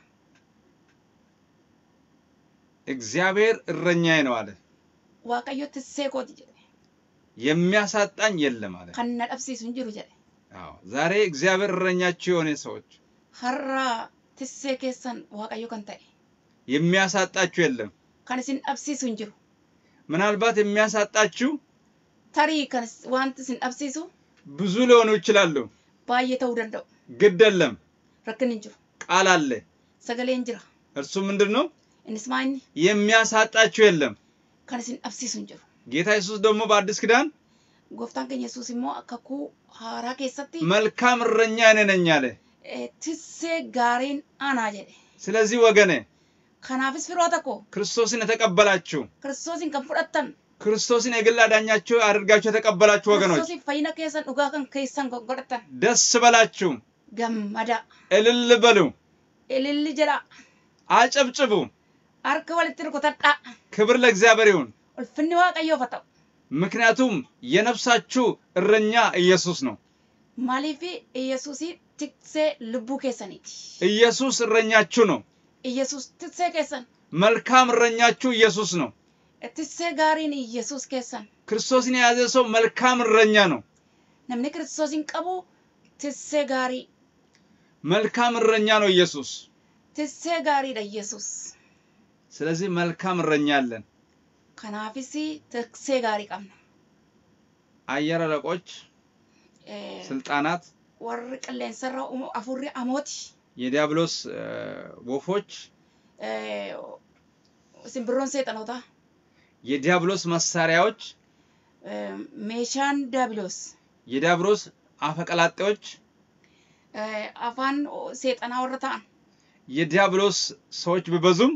እግዚአብሔር እረኛዬ ነው አለ
waaqayyo tessee kooti jedhe
የሚያሳጣኝ የለም አለ
kan na dhabsiisu hin jiru jedhe
አዎ ዛሬ እግዚአብሔር እረኛችሁ የሆነ ሰዎች
har'a tessee keessan waaqayyo kan ta'e
የሚያሳጣችሁ የለም
kan isin dhabsiisu hin jiru
ምናልባት የሚያሳጣችሁ
tarii kan wanti isin dhabsiisu
ብዙ ሊሆኑ ይችላሉ
baay'ee ta'uu danda'u
ግደለም
rakkin hin jiru
ቃል አለ
sagaleen jira
እርሱ ምንድነው
innis maayni
የሚያሳጣችሁ የለም
kan isin dhabsiisu hin jiru
ጌታ ኢየሱስ ደግሞ በአዲስ ኪዳን
gooftaan keenya Yesuus immoo kakuu haaraa keessatti
መልካም እረኛ እኔ ነኝ አለ
tissee gaariin ana jedhe
ስለዚህ ወገኔ
kanaafis firoota koo
ክርስቶስን የተቀበላችሁ
Kiristoosin kan fudhattan
ክርስቶስን የግል አዳኛችሁ አድርጋችሁ የተቀበላችሁ ወገኖች
Kiristoosin fayyina keessan dhugaa kan keessan godhatan
ደስ በላችሁ
gammada
እልል በሉ
ililli jedha
አጨብጭቡ
harka walitti rukutadhaa
ክብር ለእግዚአብሔር ይሁን
ulfinni waaqayyoof haa ta'u
ምክንያቱም የነፍሳችሁ እረኛ ኢየሱስ ነው
maaliif Yesuusi tiksee lubbuu keessaniiti
ኢየሱስ እረኛችሁ ነው
Yesuus tiksee keessan
መልካም እረኛችሁ ኢየሱስ ነው
tissee gaariin Yesuus keessan
ክርስቶስን የያዘ ሰው መልካም እረኛ ነው
namni Kiristoosin qabu tissee gaarii
መልካም እረኛ ነው ኢየሱስ
tissee gaariidha Yesuus
ስለዚህ መልካም እረኛ አለን
kanaafis tiksee gaarii qabna
አየር አለቆች ስልጣናት
warri qilleensarra afurri amooti
የዲያብሎስ ወፎች
simbirroon seexanoota
የዲያብሎስ መሳሪያዎች
meeshaan diaabiloos
የዲያብሎስ አፈቀላጤዎች
afaan seexanaa warra ta'an
የዲያብሎስ ሰዎች ቢበዙም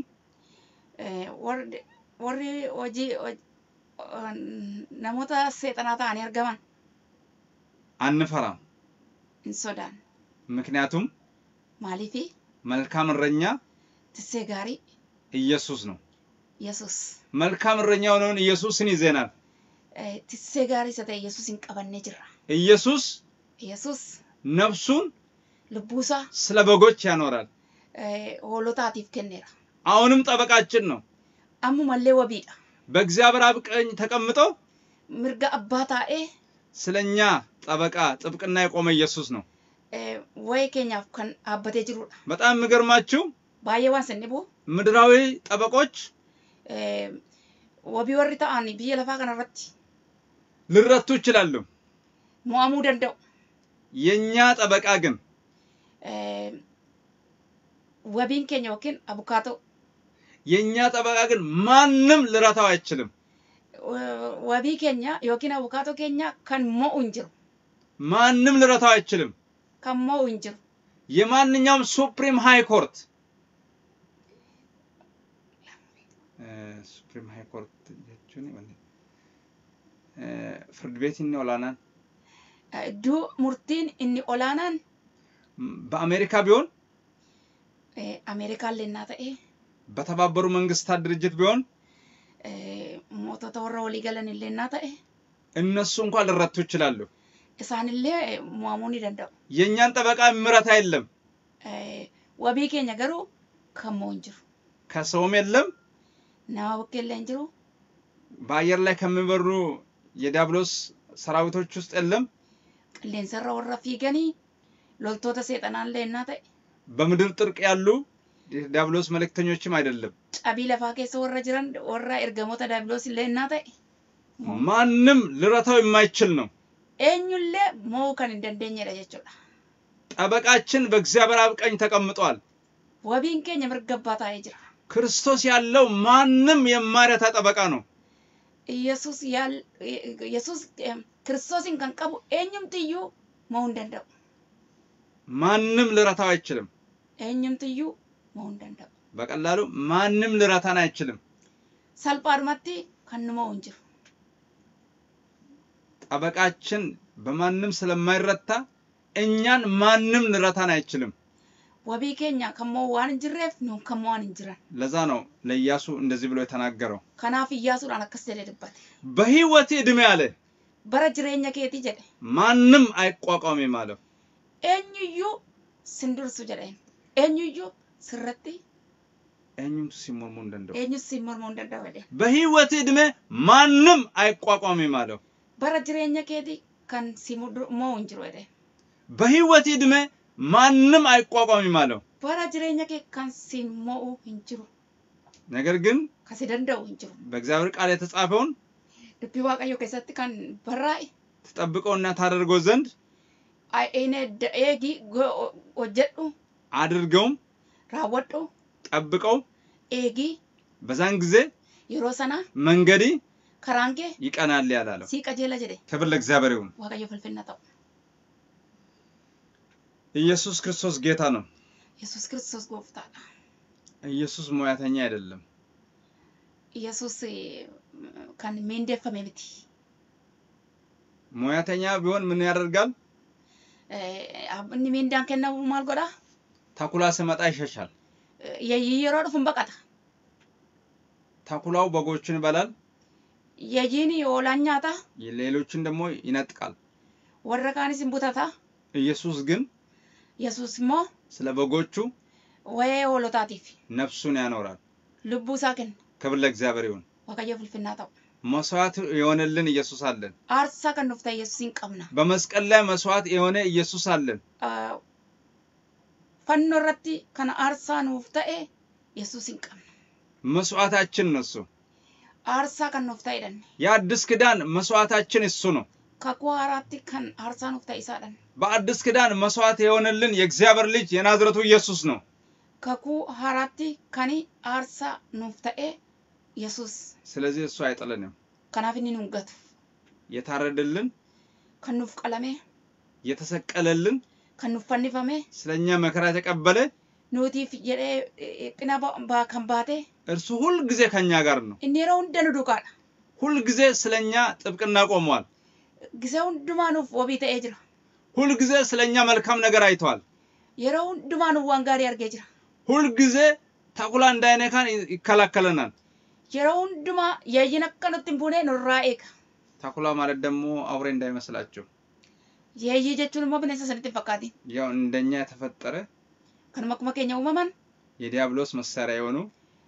warri hojii namoota seexanaa ta'anii argaman
አንፈራም
hin sodaan
ምክንያቱም
maaliif
መልካም እረኛ
tissee gaarii
ኢየሱስ ነው
Yesuus
መልካም እረኛ ሆነውን ኢየሱስን ይዘናል
tissee gaarii isa ta'e Yesuusin qabannee jirra
ኢየሱስ
Yesuus
ነፍሱን
lubbuusaa
ስለ በጎች ያኖራል
hoolotaatiif kenneera
አሁንም ጠበቃችን ነው
ammumallee wabiidha
በእግዚአብሔር አብ ቀኝ ተቀምጦ
mirga abbaa taa'ee
ስለኛ ጠበቃ ጥብቅና የቆመ ኢየሱስ ነው
way keenyaaf kan dhaabbatee jirudha
በጣም የሚገርማችሁ
baay'ee waan sinnibu
ምድራዊ ጠበቆች
wabii warri ta'an biyya lafaa kana irratti
ሊረቱ ይችላሉ
mo'amuu danda'u
የኛ ጠበቃ ግን
wabiin keenya yookiin abukaatoo
የኛ ጠበቃ ግን ማንም ሊረታው አይችልም
wabii keenya yookiin abukaatoo keenya kan mo'u hin jiru
ማንም ሊረታው አይችልም
kan mo'u hin jiru
የማንኛውም ሱፕሪም ሃይ ኮርት ሱፕሪም ሃይ ኮርት ጀቹኒ ወንዴ ፍርድ ቤት inni olaanaan
du murtiin inni olaanaan
በአሜሪካ ቢሆን
አሜሪካ ለና ta'e
በተባበሩ መንግስታት ድርጅት ቢሆን
ሞቶታ ወራ ወሊገለን ለና ta'e
እነሱ እንኳን ሊረቱ ይችላሉ
እሳንለ ሙአሙን ይደንደው
የኛን ጠበቃ ምረት አይደለም
ወቢ ከኛ ገሩ ከሞንጅሩ
ከሰውም የለም
ናው ከለንጅሩ
በአየር ላይ ከሚበሩ የዲያብሎስ ሰራዊቶች ውስጥ የለም
ለንሰራ ወራ ፊገኒ ሎልቶታ ሰይጣናን ለና ta'e
በምድር ጥርቅ ያሉ ዲያብሎስ መልእክተኞችም አይደለም
ጫቢ ለፋ ከሰ ወራ ጅራን ወራ እርገሞታ ዲያብሎስ ለና ta'e
ማንም ልረታው የማይችል ነው
ኤኙለ ሞከን እንደንደኛ ለጀቹላ
ጠበቃችን በእግዚአብሔር አብ ቀኝ ተቀምጧል
ወቢን ከኛ ምርገባታ ይጅራ
ክርስቶስ ያለው ማንም የማይረታ ጠበቃ ነው
ኢየሱስ ክርስቶስን ከንቀቡ ኤኙም ትዩ መውን ደንደው
ማንም ልረታው አይችልም
ኤኙም ትዩ መውን ደንደው
በቀላሉ ማንም ልረታን አይችልም
ሰልጳርማቲ ከንመው እንጂ
ጠበቃችን በማንም ስለማይረታ እኛን ማንም ልረታን አይችልም
ወቢ ከኛ ከመዋን እንጅረፍ ነው ከመዋን እንጅራን
ለዛ ነው ለኢያሱ እንደዚህ ብሎ የተናገረው
ከናፍ ኢያሱ አናከሰደደበት
በህይወት እድሜ አለ
በረጅሬኛ ከየት ይጀደ
ማንም አይቋቋም ማለት
ኤኙዩ ስንዱርሱ ጀደኝ ኤኙዩ ስረቲ
ኤኙም ሲሞርሞ እንደንደው
ኤኙ ሲሞርሞ እንደንደው ወደ
በህይወት እድሜ ማንም አይቋቋም ማለት
በረጅሬኛ ከየት ከን ሲሞድሞ እንጅሮ ወደ
በህይወት እድሜ ማንም አይቋቋም ማለት
በረጅሬኛ ከን ሲሞኡ እንጅሮ
ነገር ግን
ከሲደንደው እንጅሮ
በእግዚአብሔር ቃል የተጻፈውን
ድቢ ዋቀዮ ከሰጥ ካን በራይ
ተጠብቀውና ታደርገው ዘንድ
አይኔ ደኤጊ ወጀዱ
አድርገው
ራወጡ
ጠብቀው
ኤጊ
በዛን ጊዜ
ይሮሰና
መንገዲ
ከራንጌ
ይቀናል ያላለው
ሲቀጀለ ጀደ
ክብር ለእግዚአብሔር ይሁን
ዋቀዮ ፍልፍልናታው
ኢየሱስ ክርስቶስ ጌታ ነው
ኢየሱስ ክርስቶስ ጎፍታ
ኢየሱስ ሙያተኛ አይደለም
ኢየሱስ ካን መንደፈመ ብቲ
ሙያተኛ ቢሆን ምን ያደርጋል
እኒ መንዳን ከነው ማልጎዳ
ታኩላ ሰመጣ ይሸሻል
የይሮድ ፈንበቃታ
ታኩላው በጎችን ይበላል
የጂኒ ዮላኛታ
የሌሎችን ደግሞ ይነጥቃል
ወረካኒስ እንቡታታ
ኢየሱስ ግን
ኢየሱስሞ
ስለ በጎቹ
ወይ ወሎታቲፍ
ነፍሱን ያኖራል
ልቡ ሳከን
ክብር ለእግዚአብሔር ይሁን
ዋቀየ ፍልፍልናታው
መስዋዕት የሆነልን ኢየሱስ አለን
አርሳ ከንፍታ ኢየሱስን ቀምና
በመስቀል ላይ መስዋዕት የሆነ ኢየሱስ አለን
ፈኖረቲ ከነ አርሳ ንፍታኤ ኢየሱስን ቀምና
መስዋዕታችን ነው እሱ
አርሳ ከንፍታ ይደን
የአዲስ ኪዳን መስዋዕታችን እሱ ነው
ከቋራቲ ከን አርሳ ንፍታ ይሳደን
በአዲስ ኪዳን መስዋዕት የሆነልን የእግዚአብሔር ልጅ የናዝሬቱ ኢየሱስ ነው
ከኩ ሐራቲ ከኒ አርሳ ንፍታኤ ኢየሱስ
ስለዚህ እሱ አይጥለንም
ከናፍኒ ንገቱ
የታረደልን
ከኑፍ ቀለሜ
የተሰቀለልን
ከኑፍ ፈንፈሜ
ስለኛ መከራ ተቀበለ
ኖቲፍ የደ ጥና ባከምባቴ
እርሱ ሁሉ ጊዜ ከኛ ጋር ነው
እኔራው እንደኑ ዱቃላ
ሁሉ ጊዜ ስለኛ ጥብቅና ቆሟል
ጊዜው ድማኑ ወቢተ እጅራ
ሁሉ ጊዜ ስለኛ መልካም ነገር አይቷል
የራው ድማኑ ዋንጋሪ ያርገጅራ
ሁሉ ጊዜ ታኩላ እንዳይነካን ይከላከለናል
የራው ድማ የይነከኑት ቡኔ ኑራኤክ
ታኩላ ማለት ደግሞ አውሬ እንዳይመስላችሁ
የይጀቹን ሞብነሰ ሰንት ፈቃዲ
ያው እንደኛ ተፈጠረ
ከነመከኛው ማማን
የዲያብሎስ መሳሪያ የሆኑ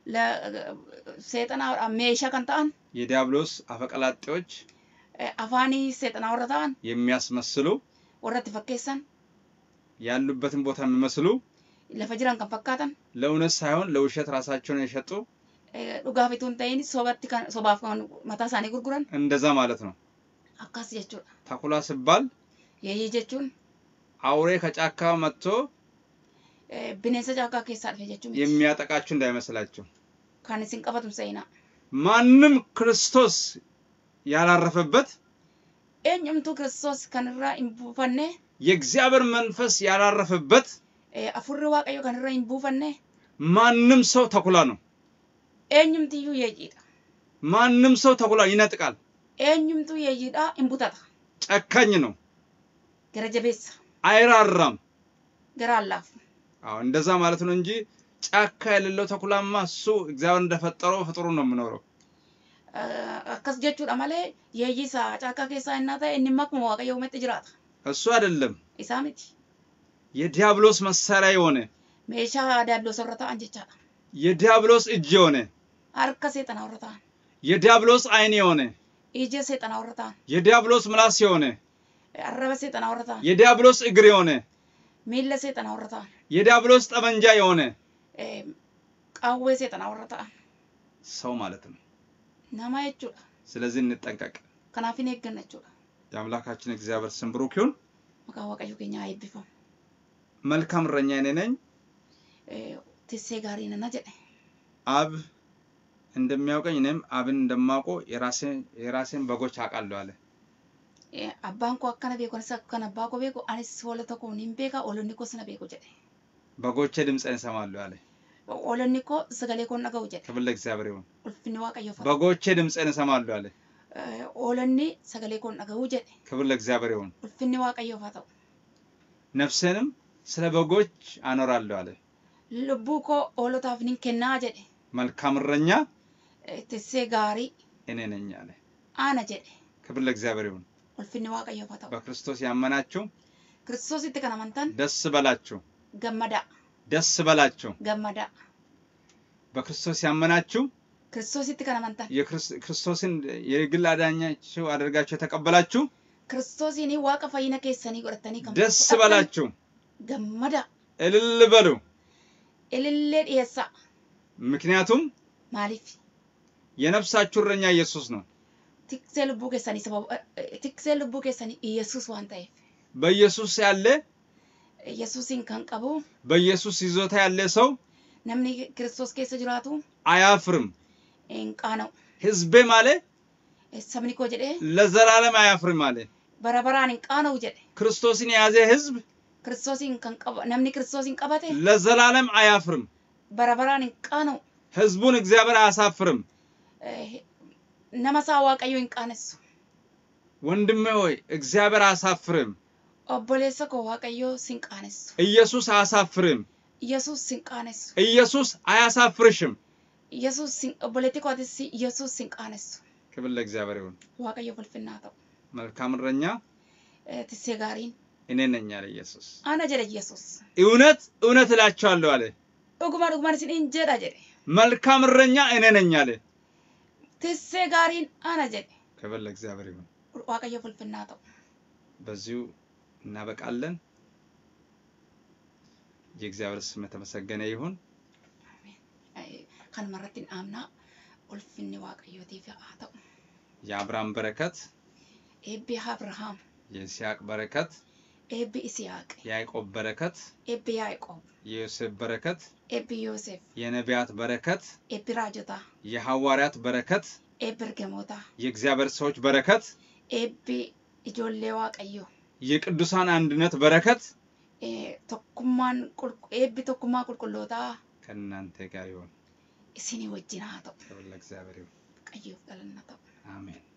ለሰይጣን አሜሻ ከንታን
የዲያብሎስ አፈቀላጤዎች
አፋኒ ሰይጣን ወረታን
የሚያስመስሉ
ወረት ፈከሰን
ያሉበትን ቦታ የሚመስሉ
ለፈጅራን ከፈካተን
ለውነት ሳይሆን ለውሸት ራሳቸውን የሸጡ
ዱጋፊቱን ታይኒ ሶባት ሶባፍ መታሳኒ ጉርጉረን
እንደዛ ማለት ነው
አካስ ጀቹ
ታኩላ ሲባል
የይጀቹን
አውሬ ከጫካ መጥቶ
ብነሰ ጫካ ከሳልፈ ጀቹ
የሚያጠቃችሁ እንዳይመስላችሁ
ካን ሲንቀበቱም ሰይና
ማንም ክርስቶስ ያላረፈበት
እኛምቱ ክርስቶስ ከነራ ኢምቡፈነ
የእግዚአብሔር መንፈስ ያላረፈበት
afurri waaqayyo kan irra hin buufanne
ማንም ሰው ተኩላ ነው
eenyumtiyyuu yeeyyiidha
ማንም ሰው ተኩላ ይነጥቃል
eenyumtuu yeeyyiidha hin butata
ጨካኝ ነው
gara jabeessa
አይራራም
gara allaafu
አዎ እንደዛ ማለት ነው እንጂ ጫካ የሌለው ተኩላማ እሱ እግዚአብሔር እንደፈጠረው ፍጥሩ ነው የምኖረው
akkas jechuudha malee yeeyyisa ጫካ keessaa innaa ta'e inni makuma waaqayyo uumetti jiraata
እሱ አይደለም
isaa miti
የዲያብሎስ መሳሪያ የሆነ
meeshaa diiyaabiloos irra ta'an jechaadha
የዲያብሎስ እጅ የሆነ
harka seexanaa irra ta'an
የዲያብሎስ አይን የሆነ
ija seexanaa irra ta'an
የዲያብሎስ ምላስ የሆነ
arraba seexanaa irra ta'an
የዲያብሎስ እግር የሆነ
miilla seexanaa irra ta'an
የዲያብሎስ ጠመንጃ የሆነ
qawwee seexanaa irra ta'an
ሰው ማለት ነው
nama jechuudha
ስለዚህ እንጠንቀቅ
kanaaf hin eegganna jechuudha
የአምላካችን እግዚአብሔር ስም ብሩክ ይሁን
maqaa waaqayyo keenyaa eebbifamu
መልካም እረኛ እኔ ነኝ
tissee gaarii nana jedhe
አብ እንደሚያውቀኝ እኔም አብን እንደማውቀው የራሴን በጎች አውቃለሁ አለ
abbaan koo akkana beeku anis akkana abbaa koo beeku anis hoolota koo nin beeka hoolonni koos na beeku jedhe
በጎቼ ድምጼን ይሰማሉ አለ
hoolonni koo sagalee koo dhaga'u jedhe
ክብር ለእግዚአብሔር ይሁን
ulfinni waaqayyo fa'a
በጎቼ ድምጼን ይሰማሉ አለ
hoolonni sagalee koo dhaga'u jedhe
ክብር ለእግዚአብሔር ይሁን
ulfinni waaqayyo fa'a ta'u
ነፍሴንም ስለ በጎች አኖራለሁ አለ
lubbuu koo hoolotaaf nin kennaa jedhe
መልካም እረኛ
tissee gaarii
እኔ ነኝ አለ
ana jedhe
ክብር ለእግዚአብሔር ይሁን
ulfinni waaqayyo fa'a ta'u
በክርስቶስ ያመናችሁ
kiristoositti kan amantan
ደስ በላችሁ
gammada
ደስ በላችሁ
gammada
በክርስቶስ ያመናችሁ
kiristoositti kan amantan
የክርስቶስን የግል አዳኛችሁ አድርጋችሁ ተቀበላችሁ
kiristoosiin waaqa fayyina keessanii godhatanii kan
ደስ በላችሁ
gammada
እልል በሉ
ilillee dhiyeessa
ምክንያቱም
maaliif
የነፍሳችሁ እረኛ ኢየሱስ ነው
tiksee lubbuu keessanii sababa tiksee lubbuu keessanii ኢየሱስ waan ta'eef
በኢየሱስ ያለ
ኢየሱስን kan qabu
በኢየሱስ ይዞታ ያለ ሰው
namni ክርስቶስ keessa jiraatu
አያፍርም
hin qaana'u
ሕዝቤ ማለት
sabni koo jedhee
ለዘላለም አያፍርም ማለት
bara baraan hin qaana'u jedhe
ክርስቶስን የያዘ ሕዝብ
ክርስቶስን kan qaba namni ክርስቶስን qabate
ለዘላለም አያፍርም
bara baraan hin qaana'u
ሕዝቡን እግዚአብሔር አያሳፍርም
nama saa waaqayyo hin qaanessu
ወንድሜ ሆይ እግዚአብሔር አያሳፍርም
obboleessa koo waaqayyo sin qaanessu
ኢየሱስ አያሳፍርም
ኢየሱስ sin qaanessu
ኢየሱስ አያሳፍርሽም
ኢየሱስ sin obboleetti kootis ኢየሱስ sin qaanessu
ክብር ለእግዚአብሔር ይሁን
waaqayyo ulfinnaa ta'u
መልካም እረኛ
tissee gaariin
እኔ ነኝ አለ ኢየሱስ
ana jedhe ኢየሱስ
እውነት እውነት እላችኋለሁ አለ
dhugumaan isiniin jedha jedhe
መልካም እረኛ እኔ ነኝ አለ
tissee gaariin ana jedhe
ክብር ለእግዚአብሔር ይሁን
waaqayyo ulfinnaa ta'u
በዚሁ እናበቃለን የእግዚአብሔር ስም የተመሰገነ ይሁን
kan marratin amna ulfinni waaqayyootiif haa ta'u
የአብርሃም በረከት
eebbi abrahaam
የይስሐቅ በረከት
eebbi isiyaaq
የያዕቆብ በረከት
eebbi yaaqoob
የዮሴፍ በረከት
eebbi yoosef
የነቢያት በረከት
eebbi raajota
የሐዋርያት በረከት
eebbi ergamoota
የእግዚአብሔር ሰዎች በረከት
eebbi ijoollee waaqayyo
የቅዱሳን አንድነት በረከት
tokkummaan eebbi tokkummaa qulqullootaa
ከእናንተ ጋር ይሁን
isinii wajjin haa ta'u
ክብር ለእግዚአብሔር ይሁን
waaqayyoof galanna ta'u
አሜን